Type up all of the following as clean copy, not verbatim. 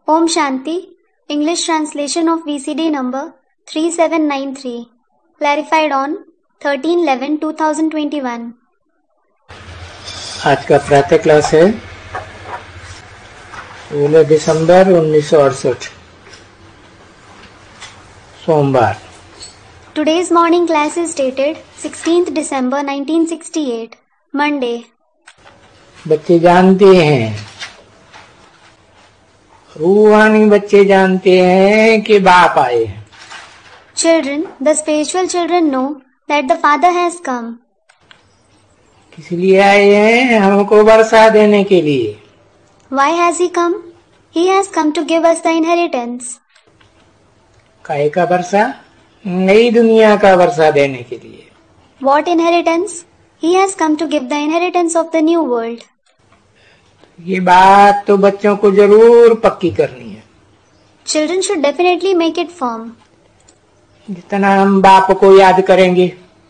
Om Shanti, English translation of VCD number 3793, clarified on 13/11/2021. आज का प्रातः क्लास है 16 दिसंबर 1968 सोमवार। Today's morning class is dated 16th December 1968, Monday. बच्चे जानते हैं, रूहानी बच्चे जानते हैं कि बाप आए हैं। Children, the spiritual children know that the Father has come. किस लिए आए हैं? हमको वर्षा देने के लिए। Why has he come? He has come to give us the inheritance. काहे का वर्षा? नई दुनिया का वर्षा देने के लिए। What inheritance? He has come to give the inheritance of the new world. ये बात तो बच्चों को जरूर पक्की करनी है। Children should definitely make it firm. जितना हम बाप को याद करेंगे,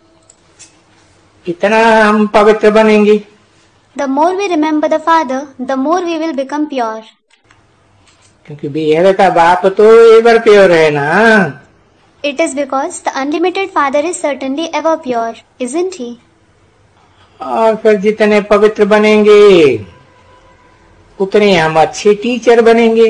इतना हम पवित्र बनेंगे। The more we remember the Father, the more we will become pure. क्योंकि बिहेव का बाप तो एवर प्योर है ना। It is because the unlimited Father is certainly ever pure, isn't he? और फिर जितने पवित्र बनेंगे उतने हम अच्छे टीचर बनेंगे,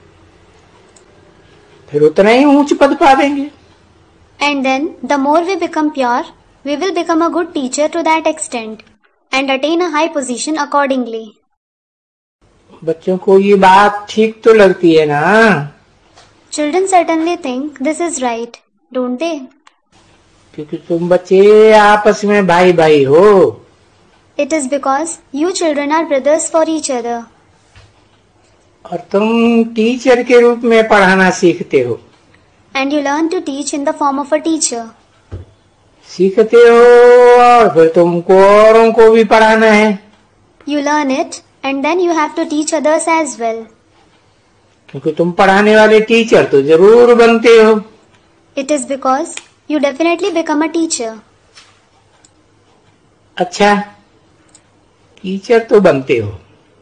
फिर उतना ही ऊंच पद पावेंगे। And then, the more we become pure, we will become a good teacher to that extent and attain a high position accordingly. बच्चों को ये बात ठीक तो लगती है ना? Children certainly think this is right, don't they? क्योंकि तुम बच्चे आपस में भाई भाई हो। It is because you children are brothers for each other. और तुम टीचर के रूप में पढ़ाना सीखते हो। And you learn to teach in the form of a teacher. सीखते हो और फिर तुमको औरों को भी पढ़ाना है। You learn it and then you have to teach others as well. क्योंकि तुम पढ़ाने वाले टीचर तो जरूर बनते हो। It is because you definitely become a teacher. अच्छा, टीचर तो बनते हो,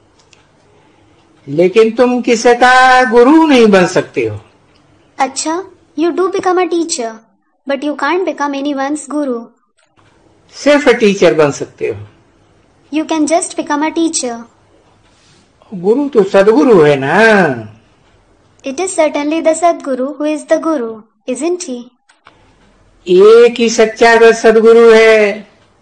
लेकिन तुम किसी का गुरु नहीं बन सकते हो। अच्छा, you do become a teacher, but you can't become anyone's guru. सिर्फ टीचर बन सकते हो। You can just become a teacher. गुरु तो सदगुरु है ना। It is certainly the Sadguru who is the Guru, isn't he? एक ही सच्चा सदगुरु है।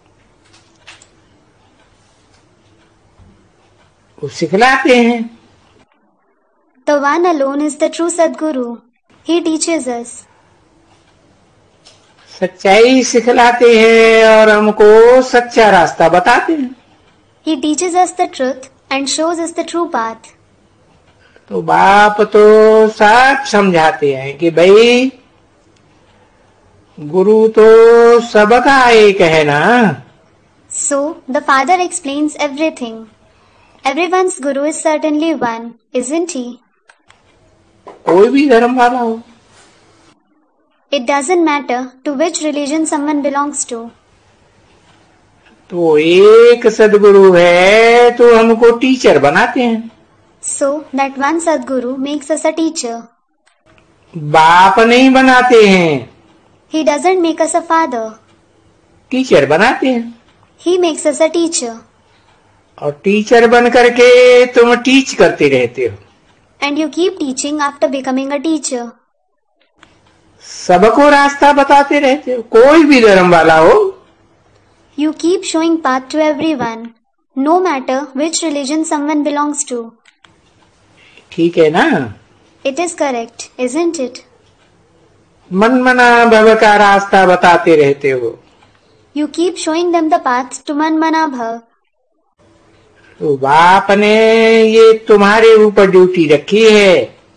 वो सिखलाते हैं। The one alone is the true Sadguru. He teaches us. सच्चाई सिखलाते हैं और हमको सच्चा रास्ता बताते हैं। He teaches us the truth and shows us the true path. तो बाप तो सब समझाते हैं कि भाई गुरु तो सबका एक है ना। So, the Father explains everything. Everyone's Guru is certainly one, isn't he? कोई भी धर्म वाला हो। It doesn't matter to which religion someone belongs to. तो एक सदगुरु है तो हमको टीचर बनाते हैं। So, that one Sadguru makes us a teacher. बाप नहीं बनाते हैं। He doesn't make us a father. Teacher बनाते हैं। He makes us a teacher. और टीचर बन करके तुम टीच करते रहते हो। And you keep teaching after becoming a teacher. सबको रास्ता बताते रहते हो, कोई भी धर्म वाला हो। You keep showing path to everyone, no matter which religion someone belongs to. ठीक है ना? It is correct, isn't it? मन मना भव का रास्ता बताते रहते हो। You keep showing them the path to Manmana Bhav. तो बाप ने ये तुम्हारे ऊपर ड्यूटी रखी है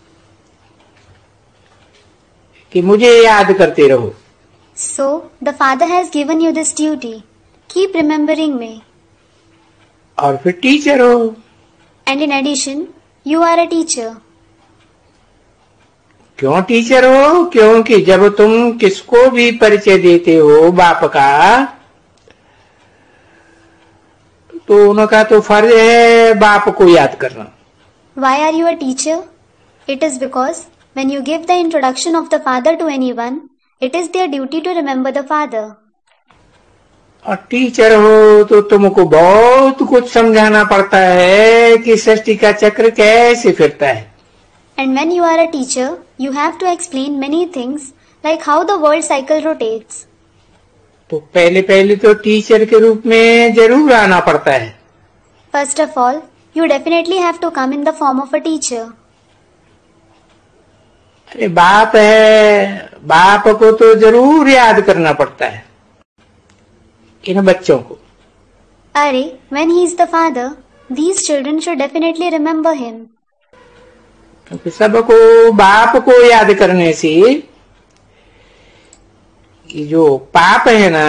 कि मुझे याद करते रहो। So, the Father has given you this duty. Keep remembering me. और फिर टीचर हो। And in addition, you are a teacher. क्यों टीचर हो? क्योंकि जब तुम किसको भी परिचय देते हो बाप का, तो उनका तो फर्ज है बाप को याद करना। Why are you a teacher? It is because when you give the introduction of the Father to anyone, it is their duty to remember the Father. और टीचर हो तो तुमको बहुत कुछ समझाना पड़ता है कि सृष्टि का चक्र कैसे फिरता है. And when you are a teacher, you have to explain many things like how the world cycle rotates. तो पहले तो टीचर के रूप में जरूर आना पड़ता है. First of all, you definitely have to come in the form of a teacher. अरे बाप है, बाप को तो जरूर याद करना पड़ता है इन बच्चों को. Are, when he is the father, these children should definitely remember him. क्योंकि सबको बाप को याद करने से कि जो पाप है ना,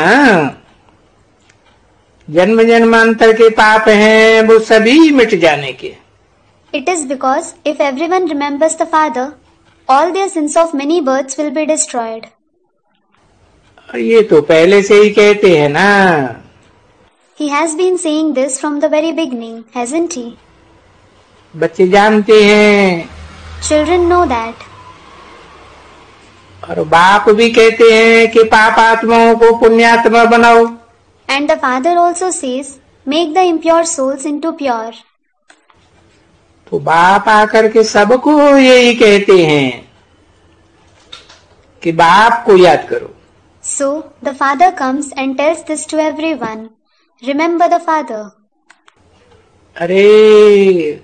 जन्म जन्मांतर के पाप हैं, वो सभी मिट जाने के. It is because if everyone remembers the Father, all their sins of many births will be destroyed. और ये तो पहले से ही कहते हैं ना. He has been saying this from the very beginning, hasn't he? बच्चे जानते हैं. Children know that. और बाप भी कहते हैं कि पाप आत्माओं को पुण्यात्मा बनाओ. And the Father also says, make the impure souls into pure. तो बाप आकर के सबको यही कहते हैं कि बाप को याद करो. So the Father comes and tells this to everyone. Remember the Father. अरे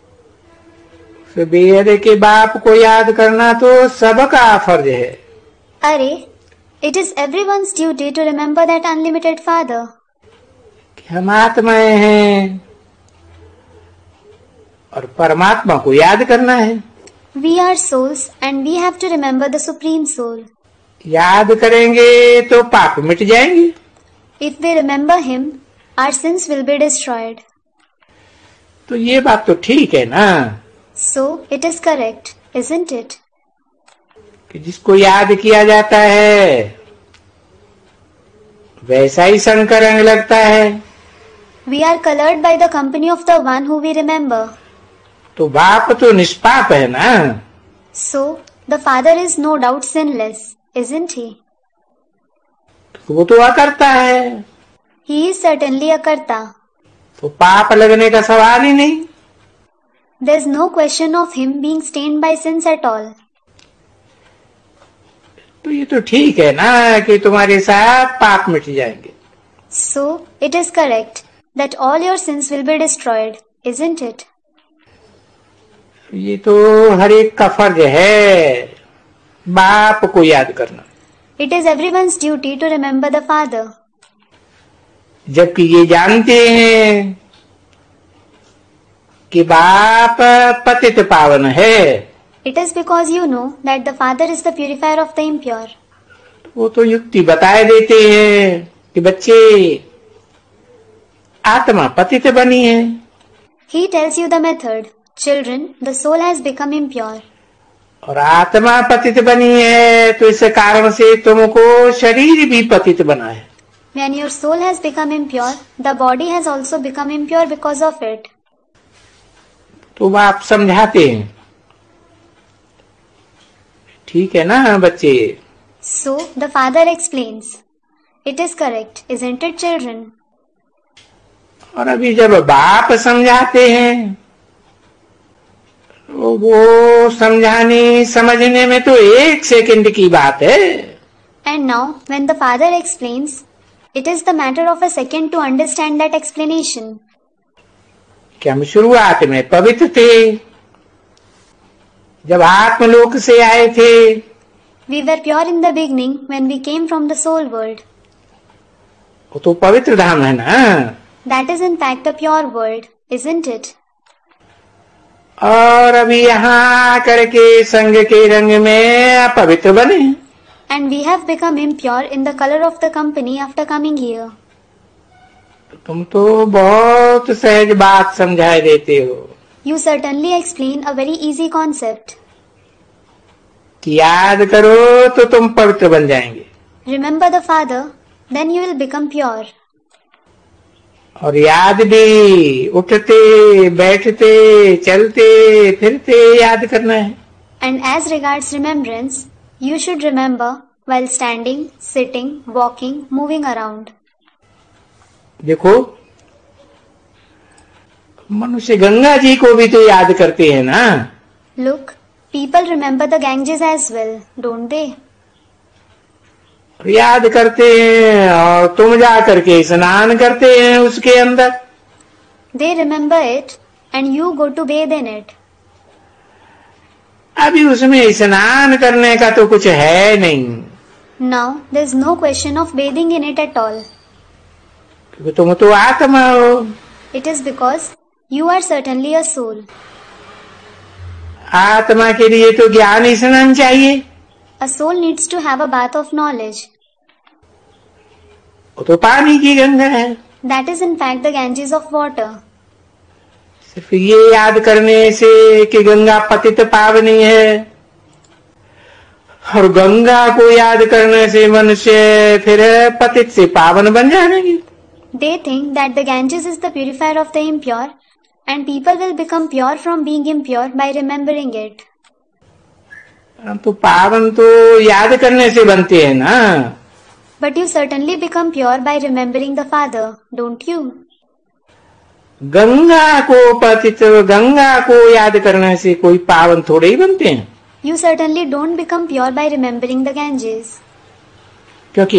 बेहद के बाप को याद करना तो सबका फर्ज है. अरे, it is everyone's duty to remember that unlimited Father. कि हम आत्माएं हैं और परमात्मा को याद करना है. We are souls and we have to remember the Supreme Soul. याद करेंगे तो पाप मिट जाएंगे. If we remember Him, our sins will be destroyed. तो ये बात तो ठीक है ना. So it is correct, isn't it? कि जिसको याद किया जाता है वैसा ही संग का रंग लगता है. We are colored by the company of the one who we remember. तो बाप तो निष्पाप है ना. So the Father is no doubt sinless, isn't he? वो तो अकर्ता है. He is certainly a karta. तो पाप लगने का सवाल ही नहीं. There's no question of him being stained by sins at all. तो ये तो ठीक है ना कि तुम्हारे साथ पाप मिट जाएंगे. So it is correct that all your sins will be destroyed, isn't it? ये तो हर एक का फर्ज है बाप को याद करना. It is everyone's duty to remember the Father. जबकि ये जानते हैं कि बाप पतित पावन है. It is because you know that the Father is the purifier of the impure. वो तो युक्ति बताए देते हैं कि बच्चे आत्मा पतित बनी है. He tells you the method. Children, the soul has become impure. और आत्मा पतित बनी है तो इस कारण से तुमको शरीर भी पतित बना है. When your soul has become impure, the body has also become impure because of it. तो आप समझाते हैं. ठीक है ना बच्चे. So the Father explains. It is correct, isn't it, children? और अभी जब बाप समझाते हैं तो वो समझाने समझने में तो 1 सेकंड की बात है. And now, when the Father explains, it is the matter of a second to understand that explanation. कि हम शुरुआत में पवित्र थे, जब आत्मलोक से आए थे. We were pure in the beginning when we came from the soul world. वो तो पवित्र धाम है ना. That is in fact the pure world, isn't it? और अभी यहाँ आकर के संग के रंग में अपवित्र बने. And we have become impure in the color of the company after coming here. तुम तो बहुत सहज बात समझाए देते हो. You certainly explain a very easy concept. कि याद करो तो तुम पवित्र बन जाएंगे. Remember the Father, then you will become pure. और याद भी उठते बैठते चलते फिरते याद करना है. And as regards remembrance, you should remember while standing, sitting, walking, moving around. देखो, मनुष्य गंगा जी को भी तो याद करते हैं ना। Look, people remember the Ganges as well, don't they? याद करते हैं और तुम जा करके स्नान करते हैं उसके अंदर। They remember it and you go to bathe in it. अभी उसमें स्नान करने का तो कुछ है नहीं। Now there's no question of bathing in it at all. क्योंकि तुम तो आत्मा हो। It is because you are certainly a soul. आत्मा के लिए तो ज्ञान स्नान चाहिए। A soul needs to have a bath of knowledge. वो तो पानी की गंगा है। That is in fact the Ganges of water. सिर्फ ये याद करने से कि गंगा पतित पावनी है और गंगा को याद करने से मनुष्य फिर पतित से पावन बन जाएंगे। They think that the Ganges is the purifier of the impure and people will become pure from being impure by remembering it. तो पावन तो याद करने से बनते हैं ना। But you certainly become pure by remembering the Father, don't you? Ganga को याद करने से कोई पावन थोड़े ही बनते हैं। You certainly don't become pure by remembering the Ganges. क्योंकि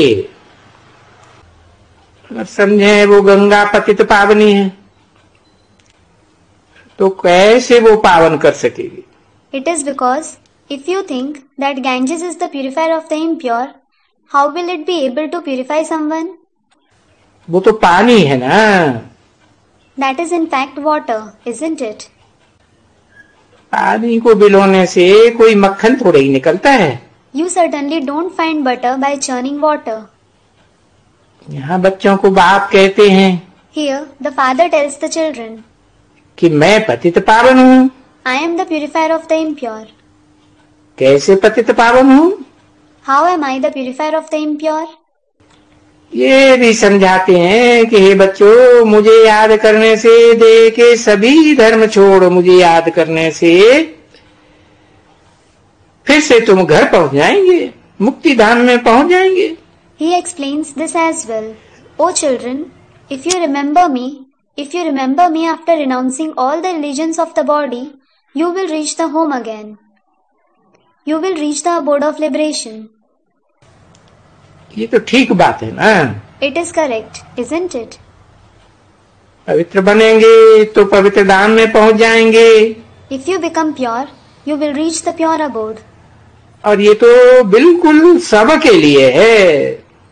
अगर समझे वो गंगा पतित पावनी है तो कैसे वो पावन कर सकेगी? It is because if you think that Ganges is the purifier of the impure, how will it be able to purify someone? वो तो पानी है ना। That is in fact water, isn't it? पानी को भिगोने से कोई मक्खन थोड़ा ही निकलता है। You certainly don't find butter by churning water. यहाँ बच्चों को बाप कहते हैं Here, the father tells the children, कि मैं पतित पावन हूँ। I am the purifier of the impure. कैसे पतित पावन हूँ? How am I the purifier of the impure? ये भी समझाते हैं कि हे बच्चों, मुझे याद करने से दे के सभी धर्म छोड़ मुझे याद करने से फिर से तुम घर पहुंच जाएंगे, मुक्ति धाम में पहुंच जाएंगे। He explains this as well. O children, if you remember me after renouncing all the religions of the body, you will reach the home again. You will reach the abode of liberation. ये तो ठीक बात है ना। It is correct, isn't it? पवित्र बनेंगे तो पवित्र धाम में पहुंच जाएंगे। If you become pure, you will reach the pure abode. और ये तो बिल्कुल सबके लिए है,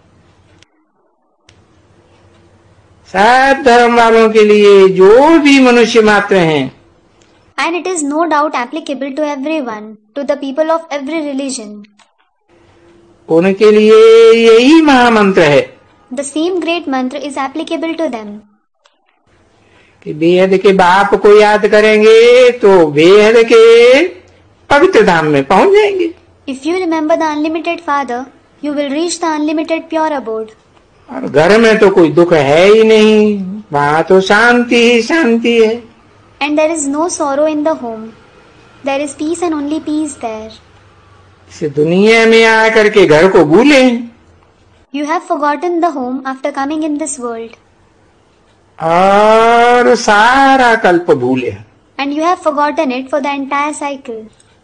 सब धर्म वालों के लिए, जो भी मनुष्य मात्र हैं। And it is no doubt applicable to everyone, to the people of every religion. उनके लिए यही महामंत्र है। The same great mantra is applicable to them. कि बेहद के बाप को याद करेंगे तो बेहद के पवित्र धाम में पहुंच जाएंगे। If you remember the unlimited Father, you will reach the unlimited pure abode. और घर में तो कोई दुख है ही नहीं, वहाँ तो शांति ही शांति है। And there is no sorrow in the home. There is peace and only peace there. इस दुनिया में आकर के घर को भूले। You have forgotten the home after coming in this world. और सारा कल्प भूले। And you have forgotten it for the entire cycle.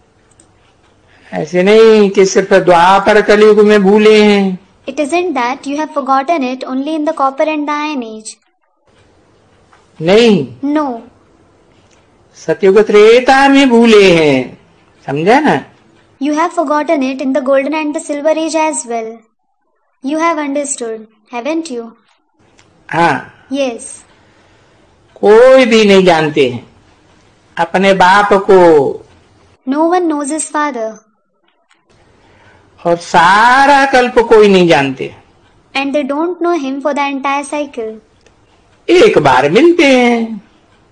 ऐसे नहीं कि सिर्फ द्वापर कलयुग में भूले हैं। It isn't that you have forgotten it only in the copper and the iron age. नहीं, No. सतयुग त्रेता में भूले हैं, समझा ना? You have forgotten it in the golden and the silver age as well. You have understood, haven't you? हाँ। Yes. कोई भी नहीं जानते हैं अपने बाप को। No one knows his father. और सारा कल्प कोई नहीं जानते। And they don't know him for the entire cycle. एक बार मिलते हैं,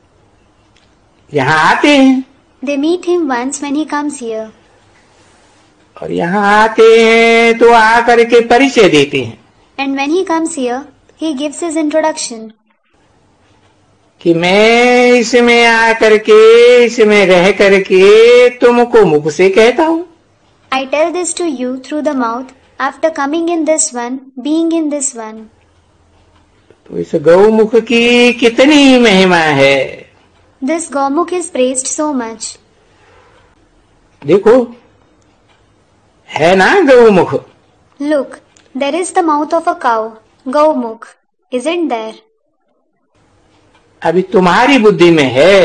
यहाँ आते हैं। They meet him once when he comes here. और यहाँ आते हैं तो आकर के परिचय देते हैं। And when he comes here, he gives his introduction. कि मैं इसमें आ करके, इसमें रह करके तुमको मुख से कहता हूं। I tell this to you through the mouth, after coming in this one, being in this one. तो इस गौमुख की कितनी महिमा है। This Gomukh is praised so much. देखो, है ना Gaumukh. Look, there is the mouth of a cow, Gaumukh, isn't there? अभी तुम्हारी बुद्धि में है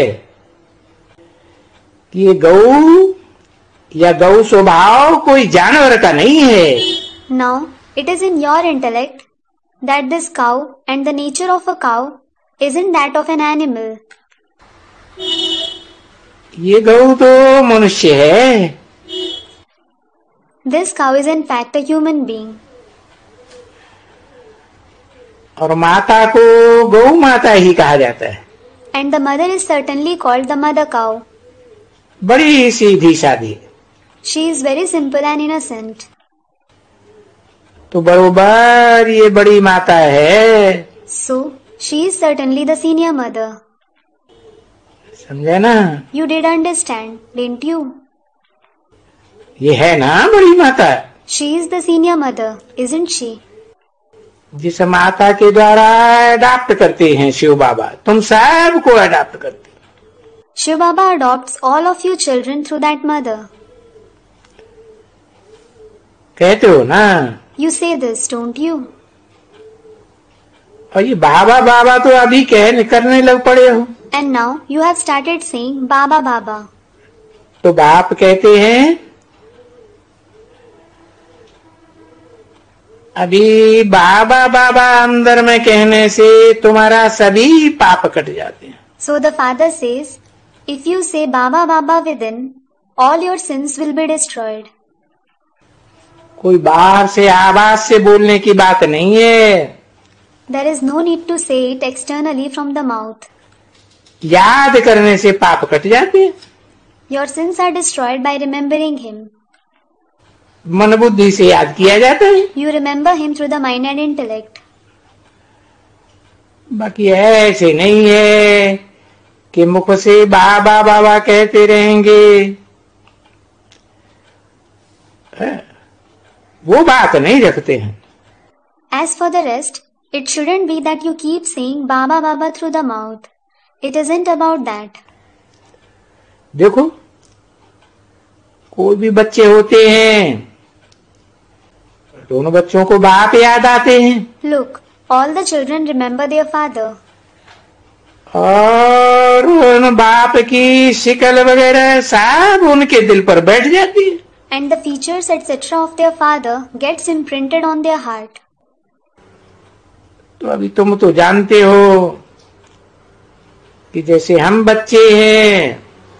कि ये गौ या गौ स्वभाव कोई जानवर का नहीं है। Now, it is in your intellect that this cow and the nature of a cow isn't that of an animal. ये गौ तो मनुष्य है। This cow is in fact a human being. और माता को गौ माता ही कहा जाता है। And the mother is certainly called the mother cow. बड़ी सीधी सादी। She is very simple and innocent. तो बरोबर ये बड़ी माता है। So, she is certainly the senior mother. समझे ना? You did understand, didn't you? ये है ना बड़ी माता। She is the senior mother, isn't she? जिस माता के द्वारा अडॉप्ट करते हैं शिव बाबा, तुम सबको अडॉप्ट करते हो। Shiv Baba adopts all of you children through that mother. कहते हो ना? You say this, don't you? और ये बाबा बाबा तो अभी करने लग पड़े हो। And now you have started saying Baba Baba. तो बाप कहते हैं, अभी बाबा बाबा अंदर में कहने से तुम्हारा सभी पाप कट जाते हैं। So the father says, if you say Baba Baba within, all your sins will be destroyed. कोई बाहर से आवाज से बोलने की बात नहीं है। There is no need to say it externally from the mouth. याद करने से पाप कट जाते हैं। Your sins are destroyed by remembering him. मन बुद्धि से याद किया जाता है। You remember him through the mind and intellect. बाकी ऐसे नहीं है कि मुख से बाबा बाबा कहते रहेंगे, वो बात नहीं रखते हैं। As for the rest, it shouldn't be that you keep saying Baba Baba through the mouth. It isn't about that. देखो, कोई भी बच्चे होते हैं, दोनों बच्चों को बाप याद आते हैं। Look, all the children remember their father. और उन बाप की शिकल वगैरह सब उनके दिल पर बैठ जाती है। And the features etc. of their father gets imprinted on their heart. तो अभी तुम तो जानते हो कि जैसे हम बच्चे हैं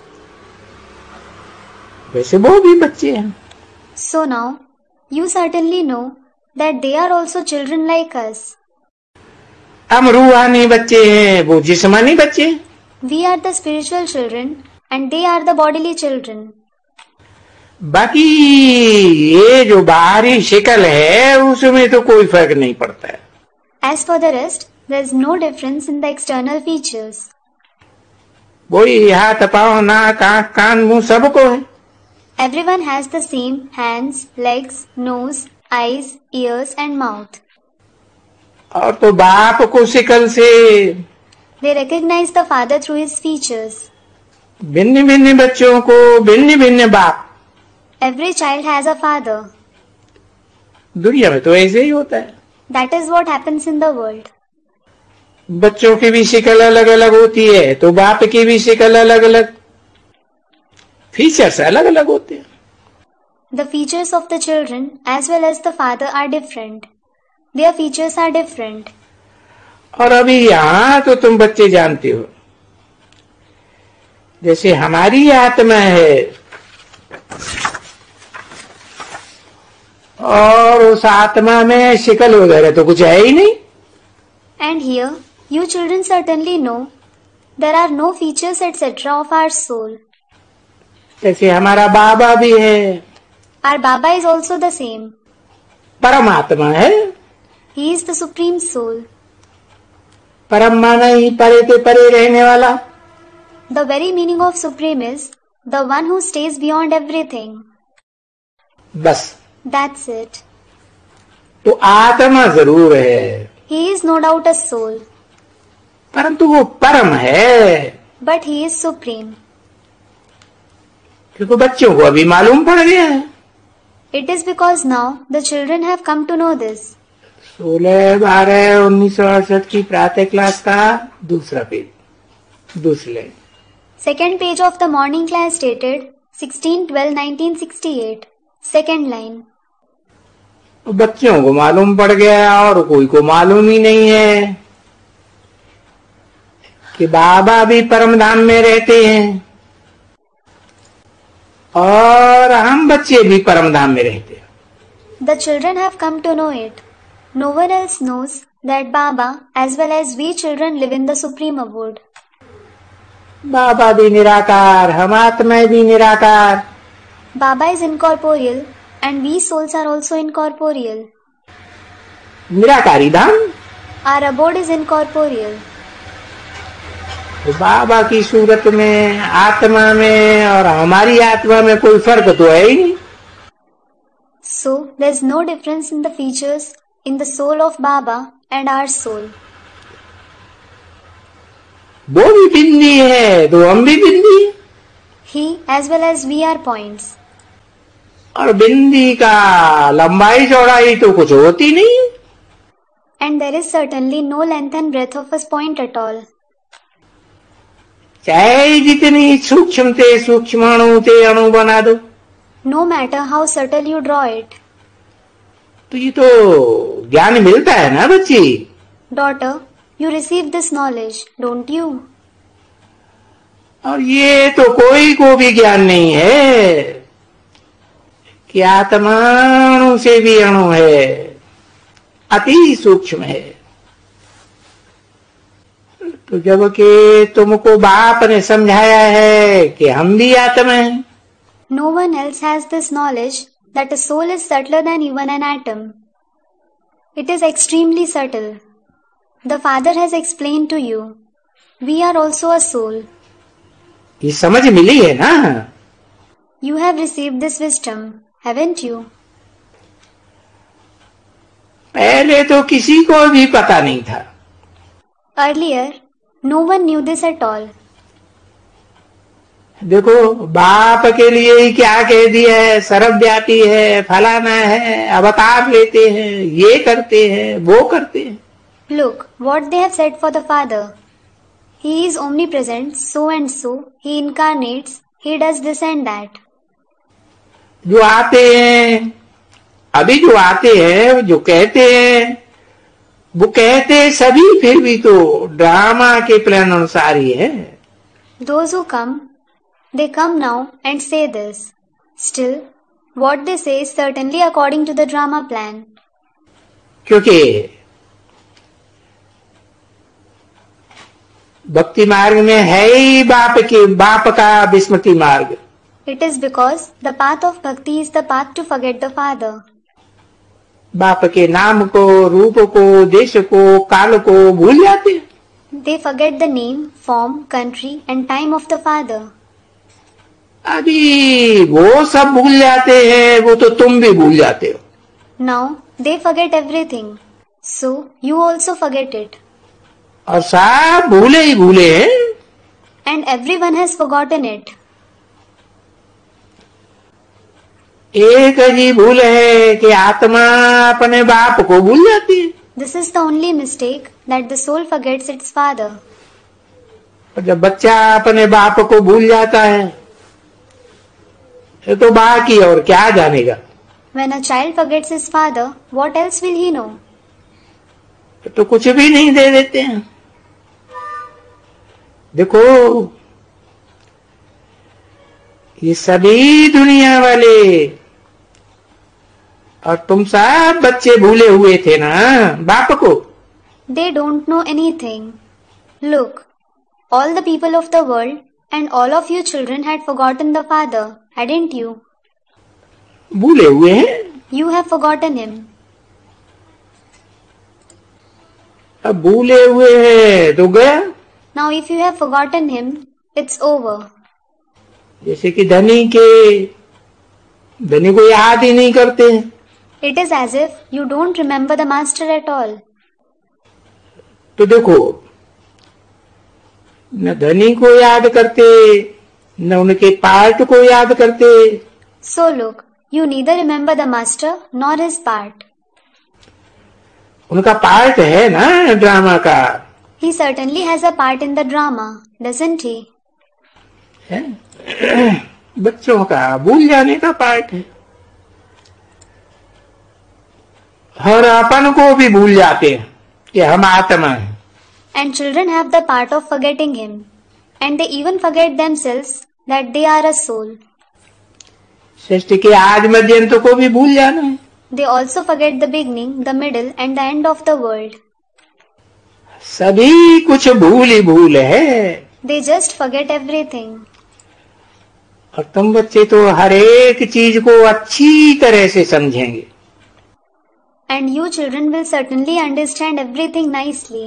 वैसे वो भी बच्चे हैं। So now, you certainly know that they are also children like us. हम रूहानी बच्चे हैं, वो जिस्मानी बच्चे। We are the spiritual children and they are the bodily children. बाकी ये जो बाहरी शिकल है उसमें तो कोई फर्क नहीं पड़ता है। As for the rest, there is no difference in the external features. वही हाथ पाँव नाक आँख कान मुंह सबको है। Everyone has the same hands, legs, nose, eyes, ears and mouth. और तो बाप को शिकल से They recognize the father through his features. भिन्न भिन्न बच्चों को भिन्न भिन्न बाप। Every child has a father. दुनिया में तो ऐसे ही होता है। That is what happens in the world. बच्चों की भी शिकल अलग अलग होती है, तो बाप की भी शिकल अलग अलग, फीचर्स अलग अलग होते हैं। The features of the children as well as the father are different. Their features are different. और अभी यहाँ तो तुम बच्चे जानते हो, जैसे हमारी आत्मा है और उस आत्मा में शिकल वगैरह तो कुछ है ही नहीं। And here, you children certainly know there are no features etc. of our soul. जैसे हमारा बाबा भी है, Our Baba is also the same. परमात्मा है। He is the supreme soul. परम माना ही परे ते परे रहने वाला। The very meaning of Supreme is the one who stays beyond everything. बस। That's it. तो आत्मा जरूर है, He is no doubt a soul, परंतु वो परम है। but he is supreme. क्योंकि बच्चों को अभी मालूम पड़ गया है। It is because now the children have come to know this. 16/12/1968 की प्रातः क्लास का दूसरा पेज, दूसरी line. Second page of the morning class dated 16/12/1968. Second line. बच्चों को मालूम पड़ गया और कोई को मालूम ही नहीं है कि बाबा भी परम धाम में रहते हैं और हम बच्चे भी परम धाम में रहते हैं। The children have come to know it. No one else knows that Baba as well as we children live in the supreme abode. बाबा भी निराकार, हम आत्माएं भी निराकार। Baba is incorporeal and we souls are also incorporeal. Nirankari Dham, Our abode is incorporeal. तो बाबा की सूरत में, आत्मा में और हमारी आत्मा में कोई फर्क तो है ही नहीं। So there's no difference in the features in the soul of Baba and our soul. वो भी बिंदी है तो हम भी बिंदी, He as well as we are points. और बिंदी का लंबाई चौड़ाई तो कुछ होती नहीं, And there is certainly no length and breadth of a point at all. चाहे जितनी सूक्ष्म अणु बना दो। No matter how subtle you draw it. तो ये तो ज्ञान मिलता है ना बच्ची। Daughter, you receive this knowledge, don't you? और ये तो कोई को भी ज्ञान नहीं है कि आत्मा अणु से भी अणु है, अति सूक्ष्म है। तो जबकि तुमको बाप ने समझाया है कि हम भी आत्मा हैं। No one else has this knowledge that a soul is subtler than even an atom. It is extremely subtle. The Father has explained to you. We are also a soul. ये समझ मिली है ना? You have received this wisdom, haven't you? पहले तो किसी को भी पता नहीं था। Earlier, no one knew this at all. देखो बाप के लिए ही क्या कह दिया है, सर्वव्यापी है, फलाना है, अवतार लेते हैं, ये करते हैं, वो करते हैं। Look what they have said for the Father. He is omnipresent, so and so. He incarnates. He does this and that. जो आते हैं, अभी जो आते हैं, जो कहते हैं, वो कहते सभी फिर भी तो ड्रामा के प्लान अनुसार ही है। Those who come, they come now and say this. Still, what they say is certainly according to the drama plan. क्योंकि भक्ति मार्ग में है ही बाप का विस्मृति मार्ग। It is because the path of bhakti is the path to forget the Father. बाप के नाम को, रूप को, देश को, काल को भूल जाते हैं। They forget the name, form, country and time of the Father. अभी वो सब भूल जाते हैं, वो तो तुम भी भूल जाते हो। Now they forget everything. So you also forget it. और सब भूले ही भूले हैं। And everyone has forgotten it. एक ही भूल है कि आत्मा अपने बाप को भूल जाती है। This is the only mistake that the soul forgets its father. और जब बच्चा अपने बाप को भूल जाता है तो बाकी और क्या जानेगा। When a child forgets his father, what else will he know? तो कुछ भी नहीं दे देते हैं। देखो ये सभी दुनिया वाले और तुम सब बच्चे भूले हुए थे ना बाप को। They don't know anything. Look, all the people of the world and all of you children had forgotten the Father, hadn't you? भूले हुए हैं। You have forgotten him. अब भूले हुए हैं तो गया। Now if you have forgotten him, it's over. जैसे कि धनी को याद ही नहीं करते। It is as if you don't remember the master at all. तो देखो, न धनी को याद करते, न उनके पार्ट को याद करते। So look, you neither remember the master nor his part. उनका पार्ट है ना ड्रामा का। He certainly has a part in the drama, doesn't he? है? बच्चों का भूल जाने का पार्ट है। और अपन को भी भूल जाते हैं कि हम आत्मा हैं। And children have the part of forgetting him, and they even forget themselves that they are a soul. सृष्टि के आदि मध्य अंत को भी भूल जाना है। They also forget the beginning, the middle, and the end of the world. सभी कुछ भूल ही भूल है। They just forget everything. और तुम बच्चे तो हर एक चीज को अच्छी तरह से समझेंगे। And you children will certainly understand everything nicely.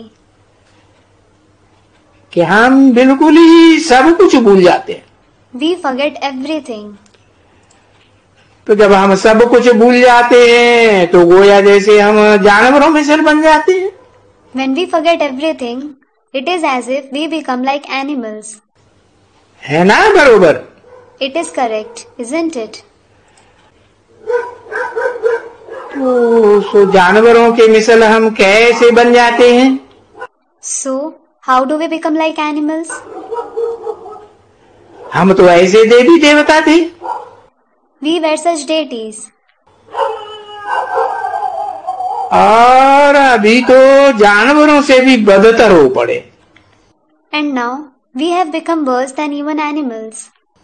कि हम बिल्कुल ही सब कुछ भूल जाते हैं। We forget everything. तो जब हम सब कुछ भूल जाते हैं तो गोया जैसे हम जानवरों में से बन जाते हैं। When we forget everything, it is as if we become like animals. है ना बरोबर? It is correct, isn't it? तो जानवरों के मिसल हम कैसे बन जाते हैं? So, how do we become like animals? हम तो ऐसे देवी देवता थे। We were such deities. और अभी तो जानवरों से भी बदतर हो पड़े। And now, we have become worse than even animals.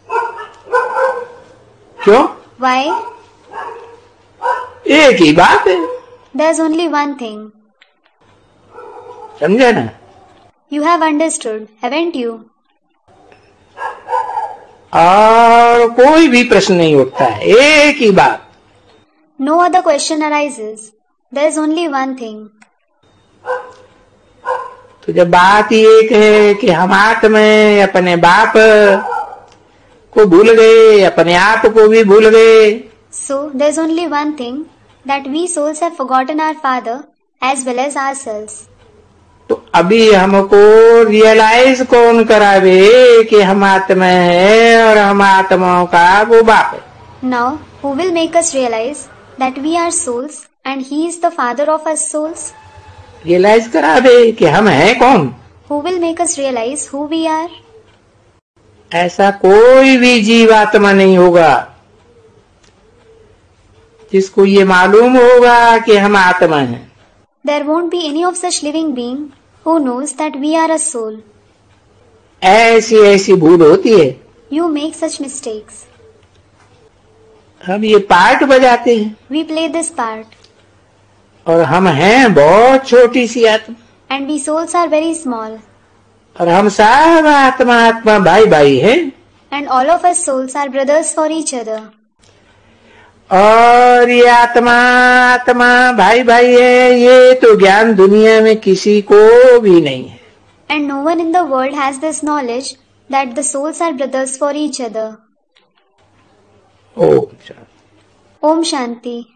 क्यों? Why? एक ही बात है। There's only one thing. समझा ना? You have understood, haven't you? और कोई भी प्रश्न नहीं उठता है, एक ही बात। No other question arises. There's only one thing. तो जब बात ही एक है कि हम आत्मा अपने बाप को भूल गए, अपने आप को भी भूल गए। So, there's only one thing, that we souls have forgotten our Father as well as ourselves. तो अभी हमको रियलाइज कौन करावे कि हम आत्मा है और हम आत्माओं का वो बाप है। Now, who will make us realize that we are souls and He is the Father of us souls? Realise करावे कि हम हैं कौन। Who will make us realize who we are? ऐसा कोई भी जीवात्मा नहीं होगा जिसको ये मालूम होगा कि हम आत्मा हैं। There won't be any of such living being who knows that we are a soul. ऐसी भूल होती है। You make such mistakes. हम ये पार्ट बजाते हैं। We play this part. और हम हैं बहुत छोटी सी आत्मा। And we souls are very small. और हम सब आत्मा भाई भाई हैं। And all of us souls are brothers for each other. और ये आत्मा भाई भाई है, ये तो ज्ञान दुनिया में किसी को भी नहीं है। And no one in the world has this knowledge that the souls are brothers for each other. Om Shanti. Om Shanti.